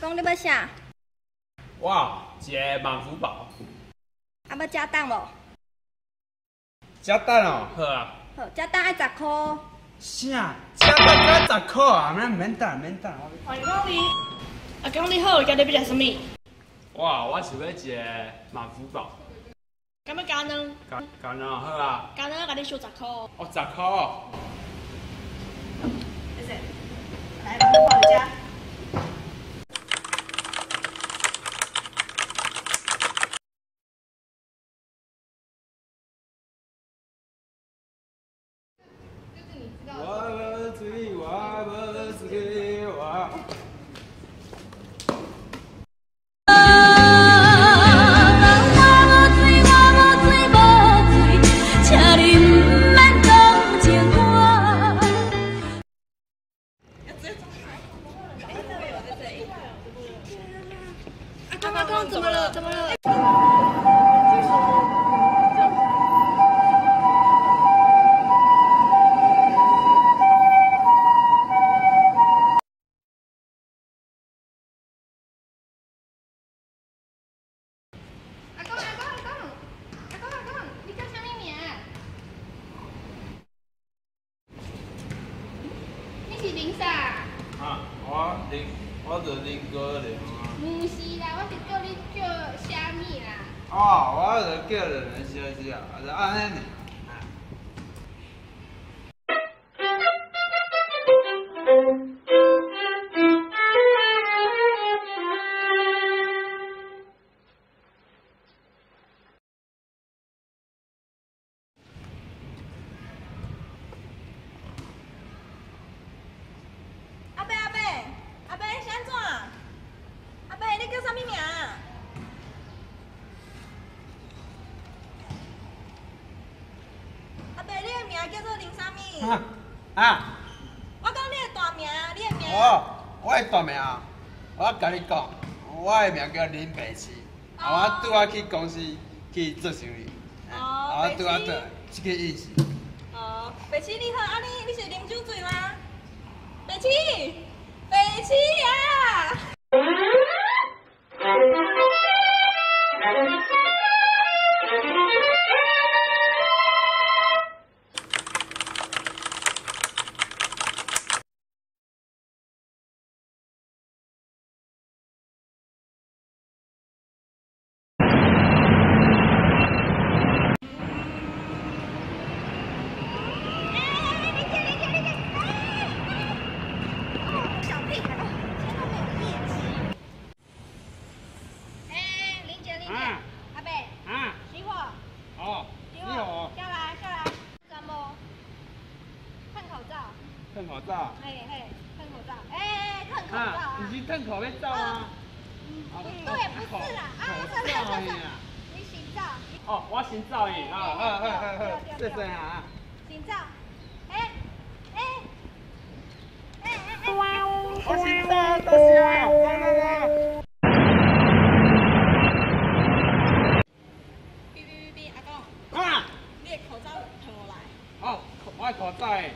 公，你要啥？ 哇，一个满福宝。 啊，要加蛋无？ 加蛋哦，好啊。 好，加蛋爱10块。 啥？加蛋才10块啊？免蛋。 欢迎光临。阿公你好，今日要食什么？ 哇，我想要一个满福宝。 敢要加呢？ 加呢，好啊。 加呢，甲你收10块。 哦，10块哦。 谢谢。来，麻烦帮我加。阿公，怎么了？怎么了？ 阿公，你叫啥物名？你是林啥？ 啊，我就林哥林啊。 唔是啦，我是叫你叫虾米啦。 哦，我就叫人小姐啊，就安尼。 阿伯，是安怎？阿伯，你叫啥物名？阿伯，你的名叫做林啥物？我讲你的大名，你的名。 我的大名啊，我甲你讲，我的名叫林白痴，我拄仔去公司去做生意，我拄仔做这个意思。 哦，白痴你好，啊你是啉酒醉吗？白痴啊！ 褪口罩。 褪口罩。褪口罩。 你是褪口要罩吗？ 对，不是啦，你洗澡。 哦，我先罩伊，谢谢啊。 洗澡。 我先罩，多谢。 哔，阿公。你的口罩褪落来。 哦，我的口罩诶。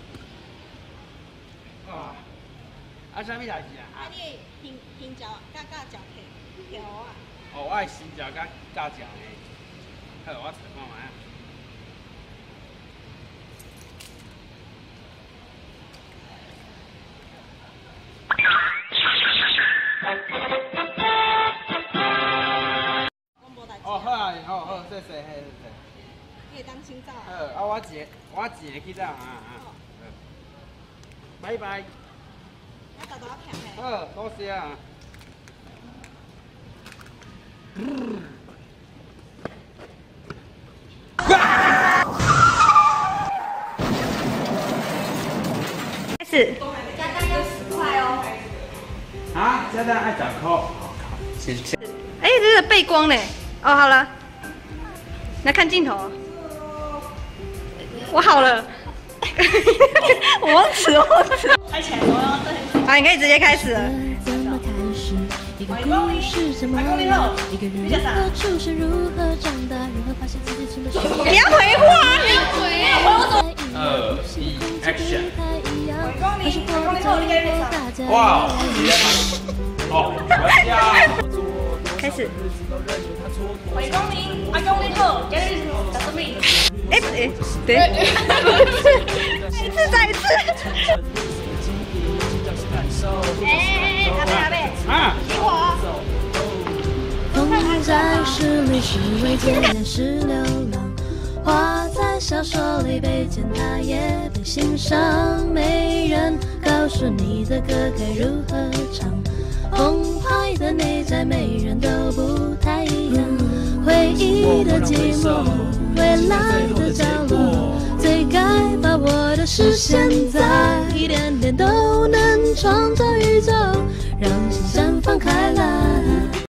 啊，啥物代志啊？ 你香蕉甲食条啊？ 哦，我的新蕉甲食的。好，我试看卖啊。哦，好啊，好，谢谢。 你会当清早好，啊，我一个去走啊。拜拜。 我豆豆片嘿。 好，多谢啊。 开始。加蛋要10块哦。 啊，加蛋爱10块。谢谢。 哎，这是背光呢。哦，好了。来看镜头。我好了。我忘词。 开起来了，对。 好，你可以直接开始了。 欢迎光临，阿公你好，你叫啥？ 你要回话，你要回啊 ！2、1 ，Action！ 欢迎光临，阿公你好，你今日要啥？ 哇， 哦，不要。 开始。 伟公您，阿公你好，今日叫什么？ 对，一次再一次。 阿贝，听我。 风在诗里是未见，也是流浪。花在小说里被践踏，也被欣赏。没人告诉你的歌该如何唱。澎湃的内在，每人都不太一样。回忆的寂寞，未来的角落，最该把握的是现在，一点点都能创造